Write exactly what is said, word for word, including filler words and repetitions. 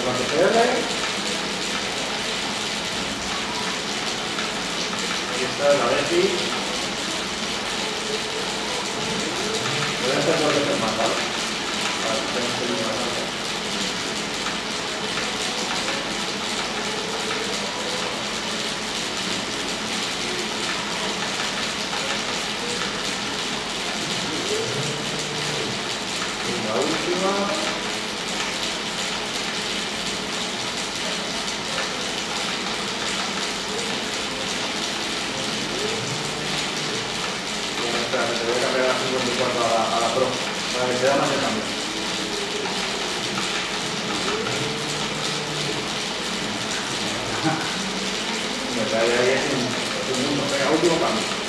cuando cierre. Ahí está la Betty. Voy a hacer dos veces más, ¿vale? Para que tenga que ir más alto. Y la última. Espera, que te voy a cambiar a cincuenta y cuatro a la, a la Pro, para que sea más de cambio. Me trae ahí un, un mundo, venga, último cambio.